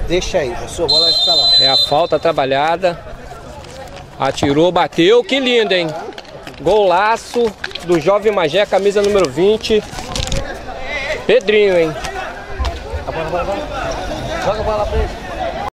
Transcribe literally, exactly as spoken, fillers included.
Deixa aí, a sua bola vai ficar lá. É a falta trabalhada. Atirou, bateu. Que lindo, hein? Golaço do Jovem Magé, camisa número vinte. Pedrinho, hein? A bola, a bola, a bola. Joga a bola pra ele.